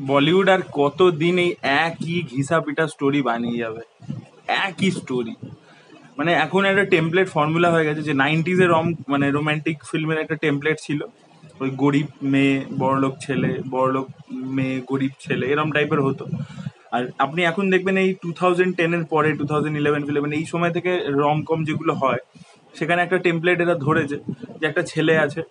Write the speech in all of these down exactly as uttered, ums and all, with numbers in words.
বলিউড আর কতদিন এই একই ঘিসা পিটা স্টোরি বানিয়ে যাবে, একই স্টোরি। মানে এখন একটা টেমপ্লেট ফর্মুলা হয়ে গেছে যে নাইনটিজের রম মানে রোমান্টিক ফিল্মের একটা টেমপ্লেট ছিল, ওই গরিব মেয়ে বড়লোক ছেলে, বড়লোক মেয়ে গরিব ছেলে, এরম টাইপের হতো। আর আপনি এখন দেখবেন এই টু থাউজেন্ড টেনের পরে, টু থাউজেন্ড ইলেভেন ফিলেভেন এই সময় থেকে রমকম যেগুলো হয়, সেখানে একটা টেমপ্লেট এরা ধরেছে যে একটা ছেলে আছে,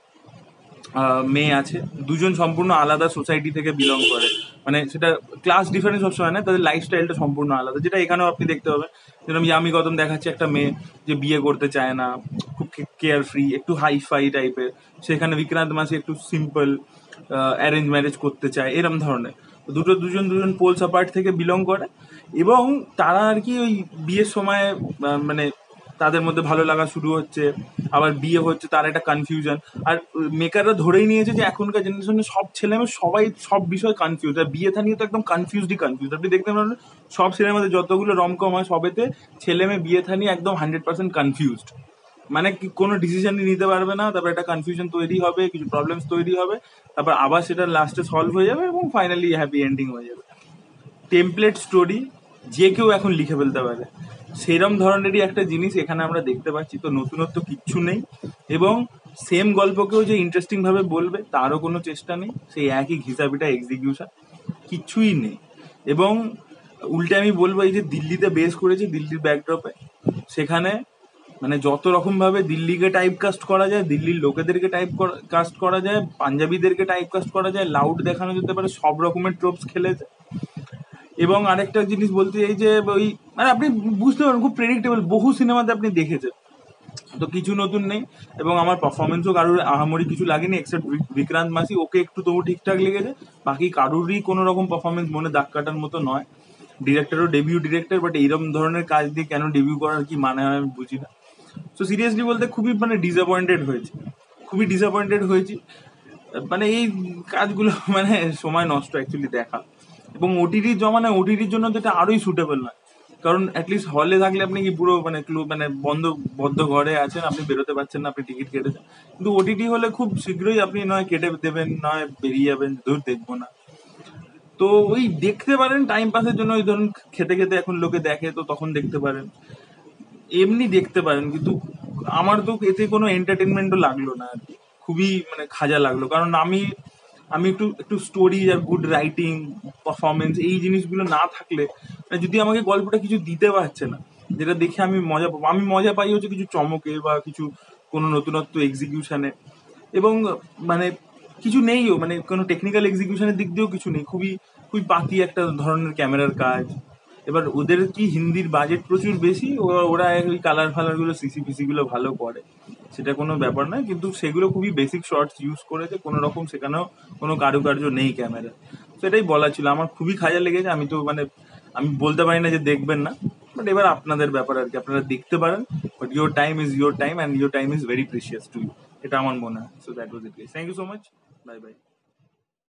আহ, মেয়ে আছে, দুজন সম্পূর্ণ আলাদা সোসাইটি থেকে বিলং করে। মানে সেটা ক্লাস ডিফারেন্স সবসময় না, তাদের লাইফস্টাইলটা সম্পূর্ণ আলাদা, যেটা এখানেও আপনি দেখতে পাবেন। যেরকম ইয়ামি গৌতম দেখাচ্ছে একটা মেয়ে যে বিয়ে করতে চায় না, খুব কেয়ার ফ্রি, একটু হাই ফাই টাইপের। সেখানে বিক্রান্ত মাসি একটু সিম্পল অ্যারেঞ্জ ম্যারেজ করতে চায়, এরম ধরনের। দুটো দুজন দুজন পোলস অ্যাপার্ট থেকে বিলং করে, এবং তারা আর কি ওই বিয়ের সময় আহ, মানে তাদের মধ্যে ভালো লাগা শুরু হচ্ছে, আবার বিয়ে হচ্ছে, তার একটা কনফিউশন। আর মেকাররা ধরেই নিয়েছে যে এখনকার জেনারেশনে সব ছেলে মেয়ে সবাই সব বিষয় কনফিউজ, আর বিয়ে থা নিয়ে তো একদম কনফিউজডই কনফিউজ। আপনি দেখতে পারেন সব সিনেমাতে যতগুলো রমকম হয় সবেতে ছেলে মেয়ে বিয়ে থা নিয়ে একদম হান্ড্রেড পার্সেন্ট কনফিউজড। মানে কি কোনো ডিসিশনই নিতে পারবে না, তারপর একটা কনফিউশন তৈরি হবে, কিছু প্রবলেমস তৈরি হবে, তারপর আবার সেটা লাস্টে সলভ হয়ে যাবে এবং ফাইনালি হ্যাপি এন্ডিং হয়ে যাবে। টেমপ্লেট স্টোরি যে কেউ এখন লিখে ফেলতে পারে, সেরম ধরনেরই একটা জিনিস এখানে আমরা দেখতে পাচ্ছি। তো নতুনত্ব কিচ্ছু নেই, এবং সেম গল্পকেও যে ইন্টারেস্টিং ভাবে বলবে তারও কোনো চেষ্টা নেই, সেই একই ঘিসাপিটা এক্সিকিউশন, কিচ্ছুই নেই। এবং উল্টে আমি বলবো, এই যে দিল্লিতে বেস করেছে, দিল্লির ব্যাকড্রপে, সেখানে মানে যত রকম ভাবে দিল্লিকে টাইপ কাস্ট করা যায়, দিল্লির লোকেদেরকে টাইপ কাস্ট করা যায়, পাঞ্জাবিদেরকে টাইপ কাস্ট করা যায়, লাউড দেখানো যেতে পারে, সব রকমের ট্রোপস খেলেছে। এবং আরেকটা জিনিস বলতে চাই যে ওই মানে আপনি বুঝতে পারেন খুব প্রেডিক্টেবল, বহু সিনেমাতে আপনি দেখেছেন, তো কিছু নতুন নেই। এবং আমার পারফরমেন্সও কারোর আহামরি কিছু লাগেনি, এক্সেপ্ট বিক্রান্ত মাসি, ওকে একটু তবু ঠিকঠাক লেগেছে। বাকি কারোরই কোনো রকম পারফরমেন্স মনে দাগ কাটার মতো নয়। ডিরেক্টরও ডেবিউ ডিরেক্টর, বাট এইরকম ধরনের কাজ দিয়ে কেন ডেবিউ করার কি মানে হয় আমি বুঝি না। তো সিরিয়াসলি বলতে খুবই মানে ডিসঅ্যাপয়েন্টেড হয়েছি, খুবই ডিসঅ্যাপয়েন্টেড হয়েছি। মানে এই কাজগুলো মানে সময় নষ্ট অ্যাকচুয়ালি দেখা। এবং ওটিটির জমানায় ওটিটির জন্য তো এটা আরোই সুটেবল নয়, কারণ অ্যাটলিস্ট হলে থাকলে আপনি কি পুরো মানে ক্লু মানে বন্ধ বদ্ধ ঘরে আছেন, আপনি বেরোতে পারছেন না, আপনি টিকিট কেটেছেন। কিন্তু ওটিটি হলে খুব শীঘ্রই আপনি নয় কেটে দেবেন, নয় বেরিয়ে যাবেন, ধর দেখবো না। তো ওই দেখতে পারেন টাইম পাসের জন্য, ওই ধরুন খেতে খেতে এখন লোকে দেখে, তো তখন দেখতে পারেন, এমনি দেখতে পারেন। কিন্তু আমার তো এতে কোনো এন্টারটেনমেন্টও লাগলো না আর কি, খুবই মানে খাজা লাগলো। কারণ আমি আমি একটু একটু স্টোরি আর গুড রাইটিং, পারফরমেন্স, এই জিনিসগুলো না থাকলে, মানে যদি আমাকে গল্পটা কিছু দিতে পারছে না যেটা দেখে আমি মজা পাবো, আমি মজা পাই হচ্ছে কিছু চমকে বা কিছু কোনো নতুনত্ব এক্সিকিউশনে। এবং মানে কিছু নেইও, মানে কোনো টেকনিক্যাল এক্সিকিউশনের দিক দিয়েও কিছু নেই, খুবই খুবই বাকি একটা ধরনের ক্যামেরার কাজ। এবার ওদের কি হিন্দির বাজেট প্রচুর বেশি, ও- ওরা ওই কালার ফালার গুলো, সিসি ফিসি গুলো ভালো করে, সেটা কোনো ব্যাপার নয়, কিন্তু সেগুলো খুবই বেসিক শর্টস ইউজ করেছে, কোনো রকম সেখানেও কোনো কারুকার্য নেই ক্যামেরা। সেটাই বলা ছিল, আমার খুবই খাজা লেগেছে। আমি তো মানে আমি বলতে পারি না যে দেখবেন না, বাট এবার আপনাদের ব্যাপার আর কি, আপনারা দেখতে পারেন, but your time is your time and your time is very precious to you, এটা আমার মনে হয়। So that was it, thank you so much, bye by.